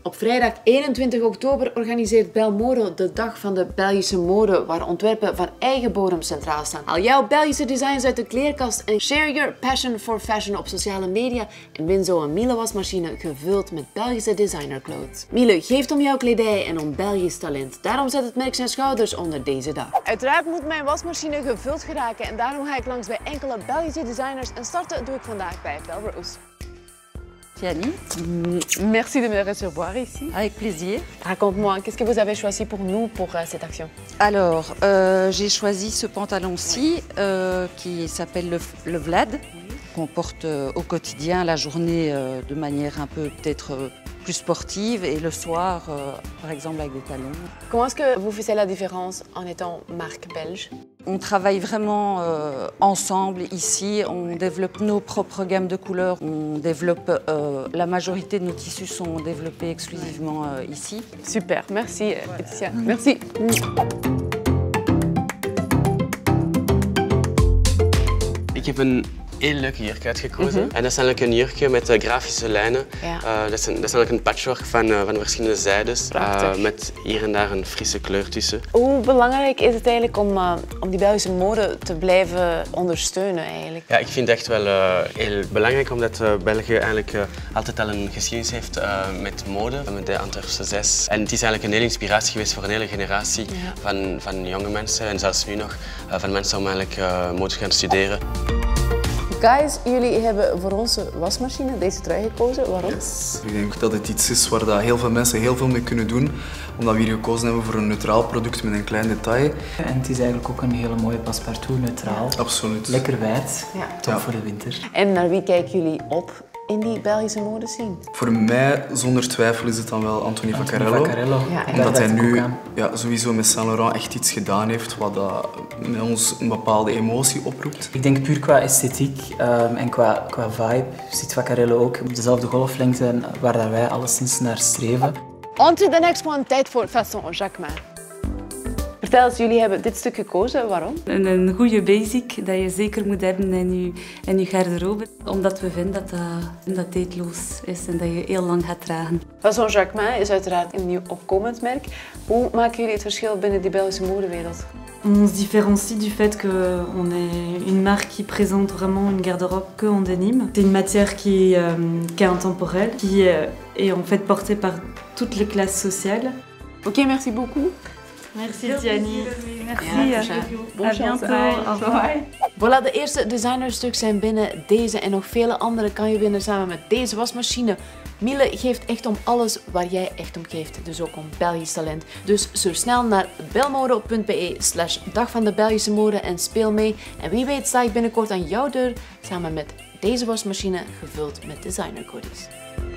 Op vrijdag 21 oktober organiseert Belmodo de Dag van de Belgische Mode, waar ontwerpen van eigen bodem centraal staan. Haal jouw Belgische designs uit de kleerkast en share your passion for fashion op sociale media en win zo een Miele wasmachine gevuld met Belgische designerclothes. Miele geeft om jouw kledij en om Belgisch talent. Daarom zet het merk zijn schouders onder deze dag. Uiteraard moet mijn wasmachine gevuld geraken en daarom ga ik langs bij enkele Belgische designers en starten doe ik vandaag bij Belrose. Tiani. Merci de me recevoir ici. Avec plaisir. Raconte-moi, qu'est-ce que vous avez choisi pour nous pour cette action? Alors, j'ai choisi ce pantalon-ci qui s'appelle le Vlad, qu'on porte au quotidien, la journée de manière un peu peut-être plus sportive et le soir, par exemple, avec des talons. Comment est-ce que vous faites la différence en étant marque belge? On travaille vraiment ensemble ici, on développe nos propres gammes de couleurs, on développe, la majorité de nos tissus sont développés exclusivement ici. Super, merci Laetitia. Merci. Ik heb een heel leuke jurk uitgekozen. En dat is eigenlijk een jurkje met grafische lijnen. Ja. Dat is eigenlijk een patchwork van verschillende zijdes. Met hier en daar een frisse kleur tussen. Hoe belangrijk is het eigenlijk om die Belgische mode te blijven ondersteunen eigenlijk? Ja, ik vind het echt wel heel belangrijk omdat België eigenlijk altijd al een geschiedenis heeft met mode, met de Antwerpse 6. En het is eigenlijk een hele inspiratie geweest voor een hele generatie van jonge mensen en zelfs nu nog van mensen om eigenlijk mode te gaan studeren. Guys, jullie hebben voor onze wasmachine deze trui gekozen. Waarom? Yes. Ik denk dat het iets is waar heel veel mensen heel veel mee kunnen doen. Omdat we hier gekozen hebben voor een neutraal product met een klein detail. En het is eigenlijk ook een hele mooie passepartout, neutraal. Absoluut. Lekker wijd, top voor de winter. En naar wie kijken jullie op in die Belgische modescene? Voor mij, zonder twijfel, is het dan wel Anthony Vaccarello. Ja, omdat hij nu sowieso met Saint Laurent echt iets gedaan heeft wat met ons een bepaalde emotie oproept. Ik denk puur qua esthetiek en qua vibe zit Vaccarello ook op dezelfde golflengte waar wij alleszins naar streven. On to the next one, tijd voor Façon Jacquemin. Vertel eens, jullie hebben dit stuk gekozen, waarom? Een goede basic dat je zeker moet hebben in je garderobe. Omdat we vinden dat tijdloos is en dat je heel lang gaat dragen. Façon Jacquemin is uiteraard een nieuw opkomend merk. Hoe maken jullie het verschil binnen die Belgische modewereld? On se différencie du fait qu'on est une marque qui présente vraiment une garde-robe que en denim. C'est une matière qui est intemporelle, qui est en fait portée par toutes les classes sociales. Oké, merci beaucoup. Merci Tiani. Merci. À bientôt. Au revoir. Voilà, de eerste designerstuks zijn binnen. Deze en nog vele andere kan je winnen samen met deze wasmachine. Miele geeft echt om alles waar jij echt om geeft. Dus ook om Belgisch talent. Dus surf snel naar belmodo.be/dag van de Belgische mode en speel mee. En wie weet sta ik binnenkort aan jouw deur samen met deze wasmachine gevuld met designer goodies.